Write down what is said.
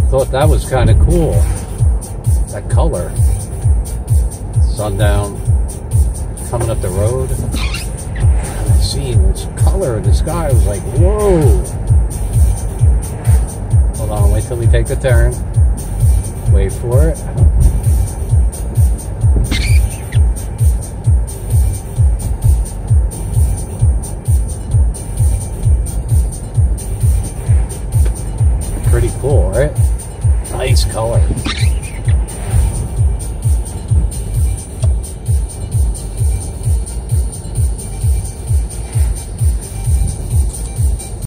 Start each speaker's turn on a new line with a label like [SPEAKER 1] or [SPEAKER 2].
[SPEAKER 1] thought that was kind of cool. That color. Sundown coming up the road. And I see this color in the sky. I was like, whoa. Hold on, wait till we take the turn. Wait for it. Pretty cool, right? Nice color.